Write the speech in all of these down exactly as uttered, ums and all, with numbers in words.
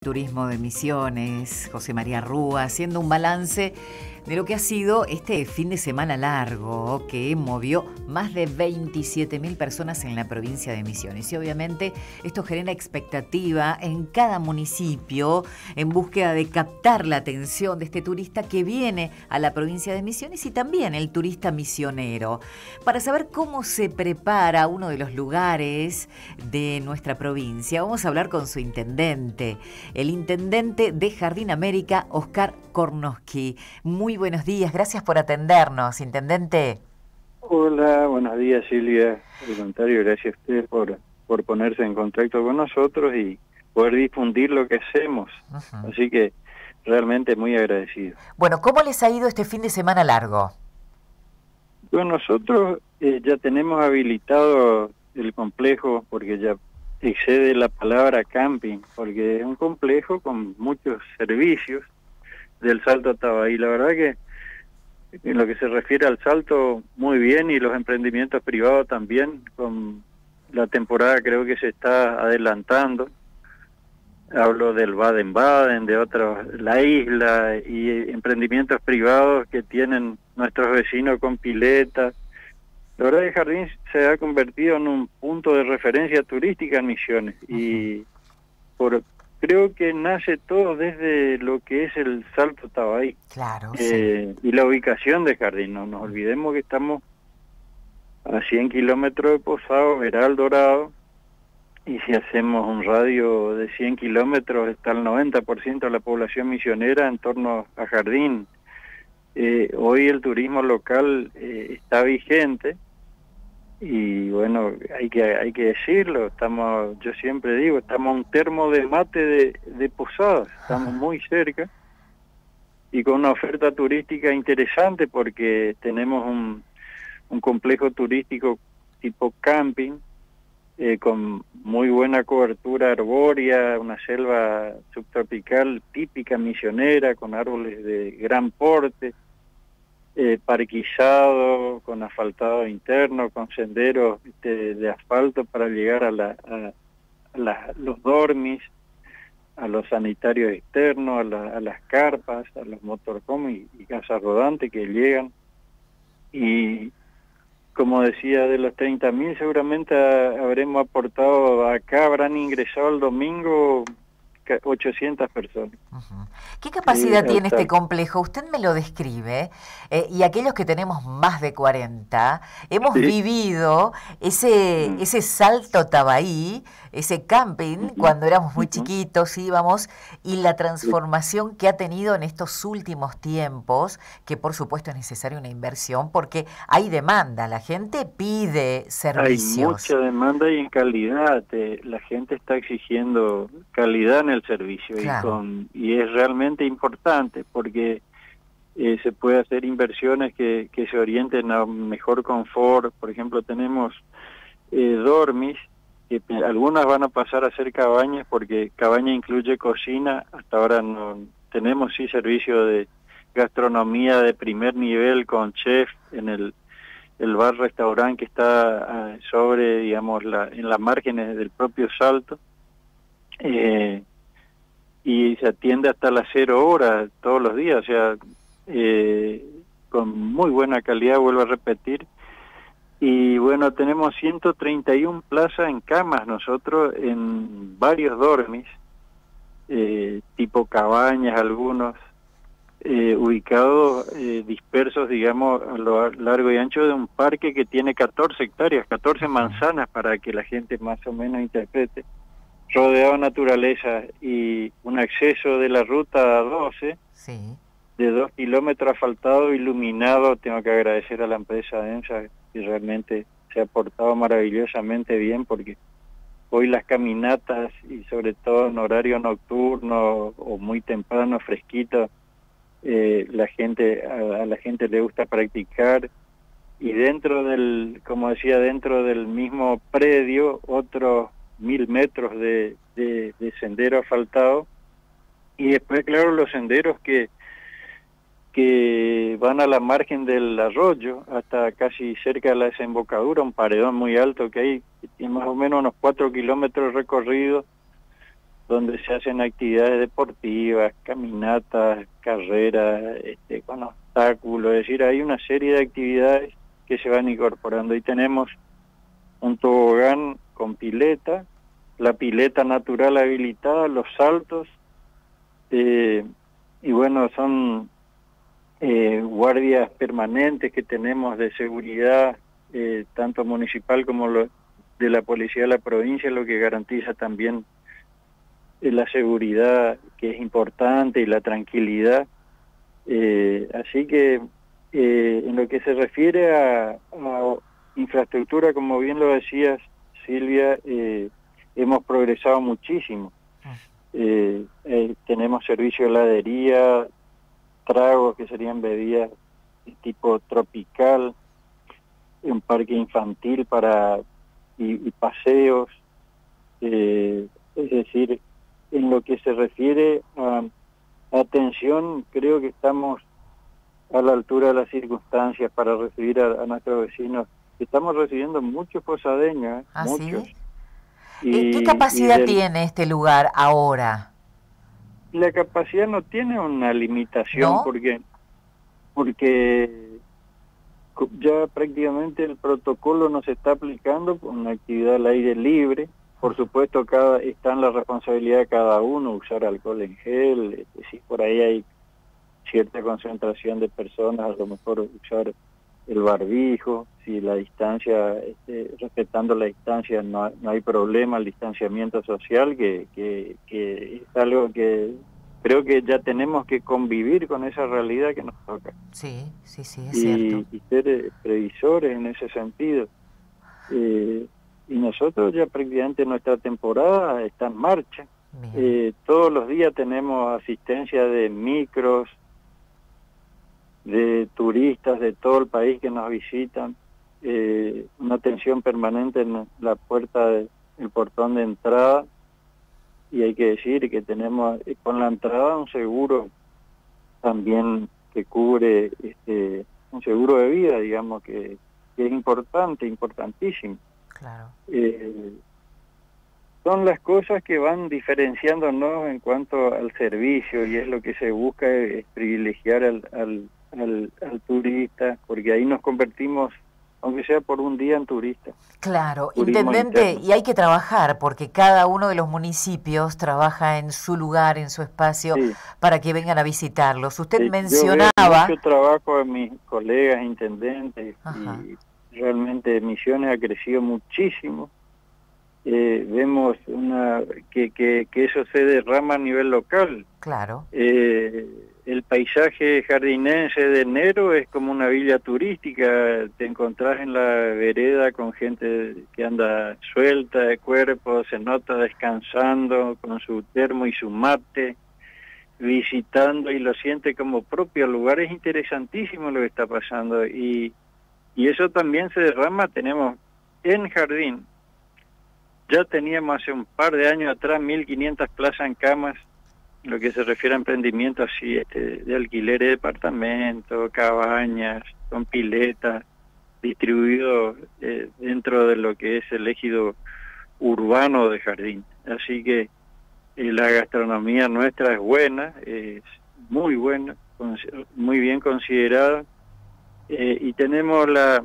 Turismo de Misiones, José María Rúa, haciendo un balance de lo que ha sido este fin de semana largo que movió más de veintisiete mil personas en la provincia de Misiones. Y obviamente esto genera expectativa en cada municipio en búsqueda de captar la atención de este turista que viene a la provincia de Misiones y también el turista misionero. Para saber cómo se prepara uno de los lugares de nuestra provincia, vamos a hablar con su intendente, el intendente de Jardín América, Oscar Kornoski. Muy buenos días, gracias por atendernos, intendente. Hola, buenos días, Silvia. Al contrario, gracias a usted por, por ponerse en contacto con nosotros y poder difundir lo que hacemos. Uh-huh. Así que realmente muy agradecido. Bueno, ¿cómo les ha ido este fin de semana largo? Bueno, nosotros eh, ya tenemos habilitado el complejo porque ya excede la palabra camping, porque es un complejo con muchos servicios del Salto Tabaí. La verdad que en lo que se refiere al Salto, muy bien, y los emprendimientos privados también, con la temporada creo que se está adelantando. Hablo del Baden-Baden, de otros, la isla, y emprendimientos privados que tienen nuestros vecinos con piletas. La verdad que Jardín se ha convertido en un punto de referencia turística en Misiones, y por creo que nace todo desde lo que es el Salto Tabaí. Claro, eh, sí. Y la ubicación de Jardín. No nos olvidemos que estamos a cien kilómetros de Posado, Veral Dorado, y si hacemos un radio de cien kilómetros está el noventa por ciento de la población misionera en torno a Jardín. Eh, hoy el turismo local eh, está vigente. Y bueno, hay que hay que decirlo, estamos, yo siempre digo, estamos a un termo de mate de, de Posadas, estamos muy cerca y con una oferta turística interesante porque tenemos un, un complejo turístico tipo camping, eh, con muy buena cobertura arbórea, una selva subtropical típica misionera, con árboles de gran porte, Eh, parquizado, con asfaltado interno, con senderos de, de asfalto para llegar a, la, a, a la, los dormis, a los sanitarios externos, a, la, a las carpas, a los motorhomes y, y casas rodantes que llegan. Y como decía, de los treinta mil seguramente a, habremos aportado, acá habrán ingresado el domingo ochocientas personas. Uh-huh. ¿Qué capacidad eh, tiene este complejo? Usted me lo describe, eh, y aquellos que tenemos más de cuarenta, hemos sí. vivido ese, uh-huh. ese Salto Tabaí, ese camping, uh-huh. cuando éramos muy uh-huh. chiquitos, íbamos, y la transformación uh-huh. que ha tenido en estos últimos tiempos, que por supuesto es necesaria una inversión, porque hay demanda, la gente pide servicios. Hay mucha demanda y en calidad, eh, la gente está exigiendo calidad en el servicio, claro. y, con, y es realmente importante porque eh, se puede hacer inversiones que, que se orienten a mejor confort. Por ejemplo, tenemos eh, dormis, que algunas van a pasar a ser cabañas porque cabaña incluye cocina. Hasta ahora no tenemos sí servicio de gastronomía de primer nivel con chef en el el bar restaurante que está uh, sobre, digamos, la, en las márgenes del propio Salto. Eh, y se atiende hasta las cero horas todos los días, o sea, eh, con muy buena calidad, vuelvo a repetir. Y bueno, tenemos ciento treinta y una plazas en camas nosotros en varios dormis, eh, tipo cabañas algunos, eh, ubicados, eh, dispersos, digamos, a lo largo y ancho de un parque que tiene catorce hectáreas, catorce manzanas, para que la gente más o menos interprete, rodeado de naturaleza, y un acceso de la ruta doce, sí. de dos kilómetros asfaltado, iluminado. Tengo que agradecer a la empresa Densa, que realmente se ha portado maravillosamente bien, porque hoy las caminatas, y sobre todo en horario nocturno o muy temprano, fresquito, eh, la gente a, a la gente le gusta practicar. Y dentro del, como decía, dentro del mismo predio, otros mil metros de, de, de sendero asfaltado, y después, claro, los senderos que que van a la margen del arroyo hasta casi cerca de la desembocadura, un paredón muy alto que hay, que tiene más o menos unos cuatro kilómetros recorridos, donde se hacen actividades deportivas, caminatas, carreras, este, con obstáculos, es decir, hay una serie de actividades que se van incorporando. Y tenemos un tobogán con pileta, la pileta natural habilitada, los saltos, eh, y bueno, son eh, guardias permanentes que tenemos de seguridad, eh, tanto municipal como lo, de la policía de la provincia, lo que garantiza también eh, la seguridad, que es importante, y la tranquilidad. Eh, así que eh, en lo que se refiere a, a infraestructura, como bien lo decías, Silvia, eh, hemos progresado muchísimo. Eh, eh, tenemos servicio de heladería, tragos que serían bebidas de tipo tropical, un parque infantil para y, y paseos, eh, es decir, en lo que se refiere a atención, creo que estamos a la altura de las circunstancias para recibir a, a nuestros vecinos. Estamos recibiendo muchos posadeños, ¿eh? ¿Ah, muchos. sí? Y, ¿Qué capacidad y del, tiene este lugar ahora? La capacidad no tiene una limitación, ¿No? porque porque ya prácticamente el protocolo no se está aplicando con una actividad al aire libre. Por supuesto, cada está en la responsabilidad de cada uno usar alcohol en gel. Este, si por ahí hay cierta concentración de personas, a lo mejor usar el barbijo. Si la distancia, este, respetando la distancia, no, no hay problema, el distanciamiento social, que, que, que es algo que creo que ya tenemos que convivir con esa realidad que nos toca. Sí, sí, sí, es y, cierto. y ser eh, previsores en ese sentido. Eh, y nosotros ya prácticamente nuestra temporada está en marcha. Eh, todos los días tenemos asistencia de micros, de turistas de todo el país que nos visitan, eh, una atención permanente en la puerta del portón de entrada, y hay que decir que tenemos eh, con la entrada un seguro también que cubre este un seguro de vida, digamos, que, que es importante, importantísimo. Claro. Eh, son las cosas que van diferenciándonos en cuanto al servicio, y es lo que se busca, es, es privilegiar al, al, al, al turista, porque ahí nos convertimos, aunque sea por un día, en turista. Claro, Turismo intendente, interno. y hay que trabajar, porque cada uno de los municipios trabaja en su lugar, en su espacio, Sí. para que vengan a visitarlos. Usted Eh, mencionaba... Yo veo mucho trabajo de mis colegas intendentes. Ajá. Y realmente Misiones ha crecido muchísimo. Eh, vemos una que, que, que eso se derrama a nivel local. Claro. Eh, el paisaje jardinense de enero es como una villa turística. Te encontrás en la vereda con gente que anda suelta de cuerpo, se nota descansando con su termo y su mate, visitando, y lo siente como propio lugar. Es interesantísimo lo que está pasando, y, y eso también se derrama. Tenemos en Jardín, ya teníamos hace un par de años atrás mil quinientas plazas en camas, lo que se refiere a emprendimiento así, este, de alquiler de departamentos, cabañas, con piletas, distribuidos eh, dentro de lo que es el ejido urbano de Jardín. Así que eh, la gastronomía nuestra es buena, es muy buena, muy bien considerada, eh, y tenemos la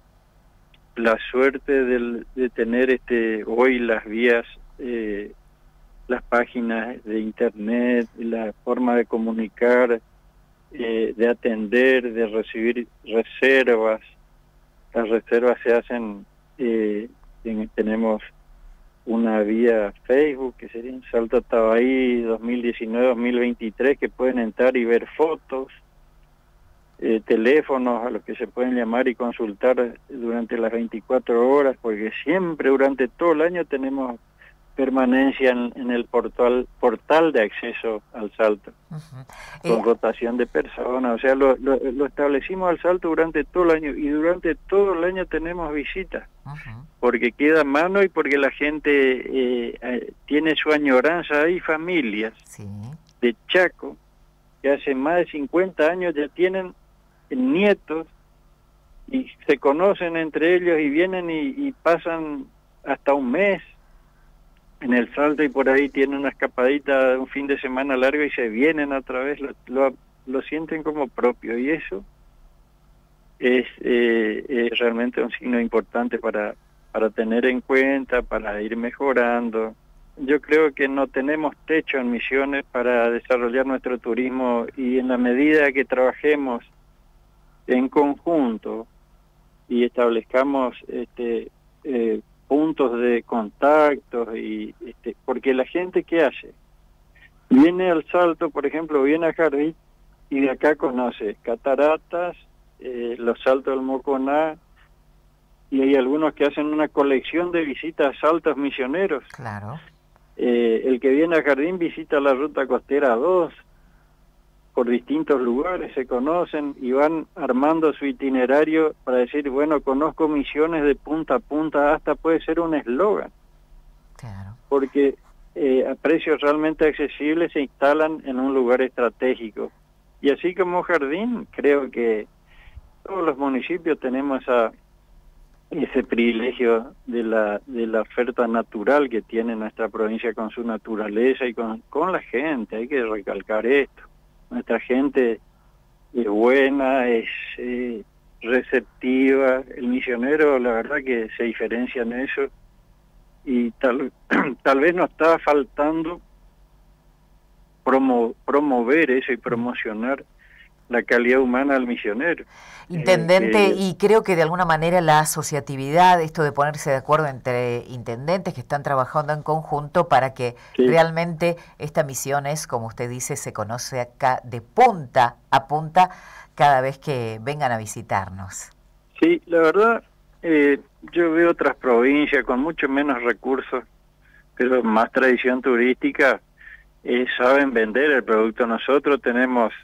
la suerte de, de tener este hoy las vías, eh, las páginas de internet, la forma de comunicar, eh, de atender, de recibir reservas. Las reservas se hacen, eh, en, tenemos una vía Facebook que sería en Salto Tabaí dos mil diecinueve dos mil veintitrés, que pueden entrar y ver fotos. Eh, teléfonos a los que se pueden llamar y consultar durante las veinticuatro horas, porque siempre durante todo el año tenemos permanencia en, en el portal portal de acceso al Salto, uh-huh. con eh, rotación de personas. O sea, lo, lo, lo establecimos al Salto durante todo el año, y durante todo el año tenemos visitas, uh-huh. porque queda a mano y porque la gente eh, eh, tiene su añoranza. Hay familias sí. de Chaco que hace más de cincuenta años ya tienen nietos y se conocen entre ellos, y vienen y, y pasan hasta un mes, en el Salto y por ahí tienen una escapadita un fin de semana largo y se vienen otra vez, lo, lo, lo sienten como propio, y eso es, eh, es realmente un signo importante para, para tener en cuenta, para ir mejorando. Yo creo que no tenemos techo en Misiones para desarrollar nuestro turismo, y en la medida que trabajemos en conjunto y establezcamos este eh, puntos de contacto, y este, porque la gente, ¿qué hace? Viene al Salto, por ejemplo, viene a Jardín y de acá conoce cataratas, eh, los Saltos del Moconá, y hay algunos que hacen una colección de visitas a saltos misioneros. Claro. Eh, el que viene a Jardín visita la ruta costera dos, por distintos lugares se conocen y van armando su itinerario para decir, bueno, conozco Misiones de punta a punta, hasta puede ser un eslogan. Claro. Porque eh, a precios realmente accesibles se instalan en un lugar estratégico. Y así como Jardín, creo que todos los municipios tenemos a ese privilegio de la de la oferta natural que tiene nuestra provincia, con su naturaleza y con, con la gente. Hay que recalcar esto. Nuestra gente es buena, es eh, receptiva. El misionero, la verdad que se diferencia en eso, y tal, tal vez nos está faltando promo, promover eso y promocionar la calidad humana al misionero. Intendente, eh, que, y creo que de alguna manera la asociatividad, esto de ponerse de acuerdo entre intendentes que están trabajando en conjunto para que sí. realmente esta Misiones, como usted dice, se conoce acá de punta a punta cada vez que vengan a visitarnos. Sí, la verdad, eh, yo veo otras provincias con mucho menos recursos, pero más tradición turística, eh, saben vender el producto. Nosotros tenemos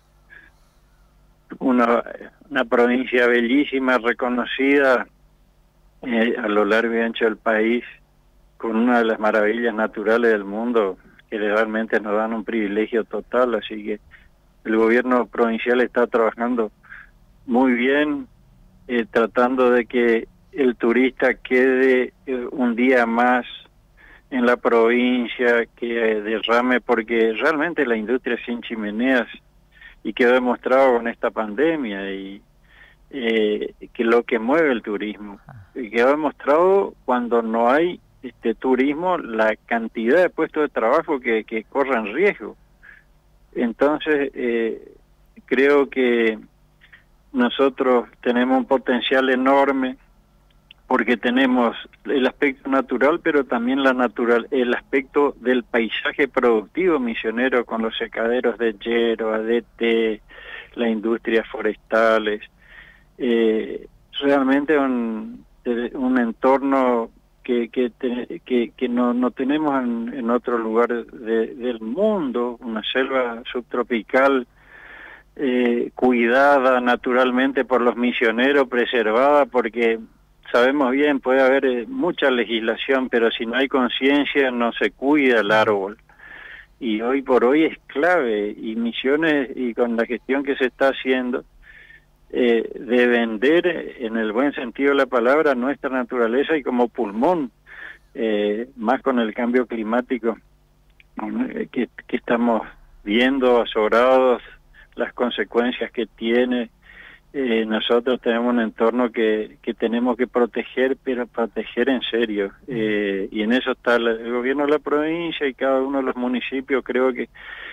Una, una provincia bellísima, reconocida eh, a lo largo y ancho del país, con una de las maravillas naturales del mundo, que realmente nos dan un privilegio total. Así que el gobierno provincial está trabajando muy bien, eh, tratando de que el turista quede eh, un día más en la provincia, que eh, derrame, porque realmente la industria sin chimeneas, y quedó demostrado con esta pandemia, y eh, que lo que mueve el turismo, y quedó demostrado cuando no hay este turismo, la cantidad de puestos de trabajo que, que corren riesgo. Entonces eh, creo que nosotros tenemos un potencial enorme, porque tenemos el aspecto natural, pero también la natural, el aspecto del paisaje productivo misionero, con los secaderos de hierba, de té, las industrias forestales. Eh, realmente un, un entorno que que, te, que, que no, no tenemos en, en otro lugar de, del mundo, una selva subtropical eh, cuidada naturalmente por los misioneros, preservada, porque sabemos bien, puede haber eh, mucha legislación, pero si no hay conciencia no se cuida el árbol. Y hoy por hoy es clave, y Misiones, y con la gestión que se está haciendo, eh, de vender, en el buen sentido de la palabra, nuestra naturaleza y como pulmón, eh, más con el cambio climático que, que estamos viendo azorados, las consecuencias que tiene. Eh, nosotros tenemos un entorno que, que tenemos que proteger, pero proteger en serio, eh, y en eso está el, el gobierno de la provincia y cada uno de los municipios. Creo que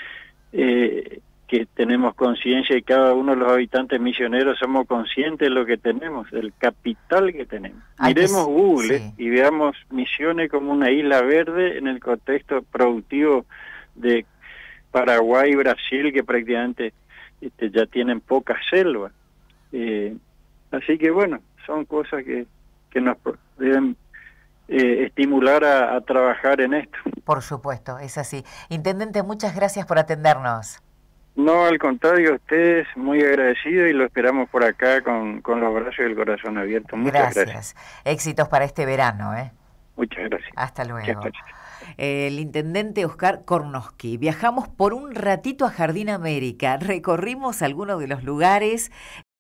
eh, que tenemos conciencia, y cada uno de los habitantes misioneros somos conscientes de lo que tenemos, del capital que tenemos. Ay, Miremos pues, Google sí. y veamos Misiones como una isla verde en el contexto productivo de Paraguay y Brasil, que prácticamente este, ya tienen poca selva. Eh, así que bueno, son cosas que, que nos deben eh, estimular a, a trabajar en esto. Por supuesto, es así. Intendente, muchas gracias por atendernos. No, al contrario, a ustedes, muy agradecido, y lo esperamos por acá con, con los brazos y el corazón abierto. Muchas gracias. Gracias. Éxitos para este verano, ¿eh? Muchas gracias. Hasta luego. El intendente Oscar Kornoski. Viajamos por un ratito a Jardín América, recorrimos algunos de los lugares